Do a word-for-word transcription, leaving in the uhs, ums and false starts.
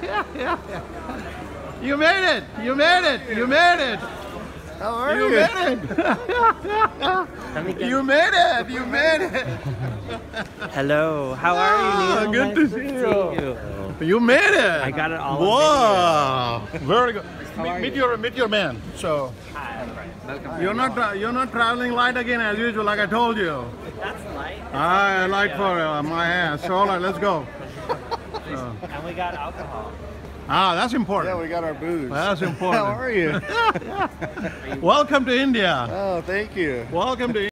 You made it! You made it! You made it! How are You you? made it! You made it! You made it! Hello, how are you, Ah, Neil? good Nice to see you. you. You made it! I got it all Wow! Very good. How Meet, are meet you? your meet your man. So Hi. Welcome. you're not tra- you're not traveling light again as usual, like I told you. That's light. I like for uh, my ass. So all right, let's go. So, And we got alcohol. ah, that's Yeah, important. we got our booze. That's important. How are you? Welcome to India. Oh, thank you. Welcome to